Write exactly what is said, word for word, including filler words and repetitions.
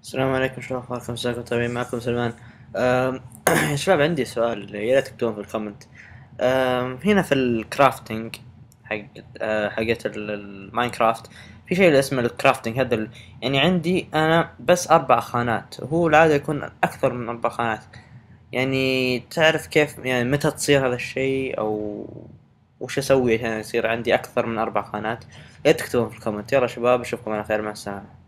السلام عليكم، شو اخباركم؟ ازيكم؟ طيبين؟ معكم سلمان. أم، يا شباب، عندي سؤال يا ريت تكتبون في الكومنت. أم، هنا في الكرافتنج حق أه، حقت ال- الماينكرافت، في شيء اسمه الكرافتنج هذا ال- يعني عندي انا بس اربع خانات، وهو العادة يكون اكثر من اربع خانات. يعني تعرف كيف، يعني متى تصير هذا الشيء، او وش اسوي عشان يصير عندي اكثر من اربع خانات؟ يا ريت تكتبون في الكومنت. يلا شباب، اشوفكم على خير، مع السلامة.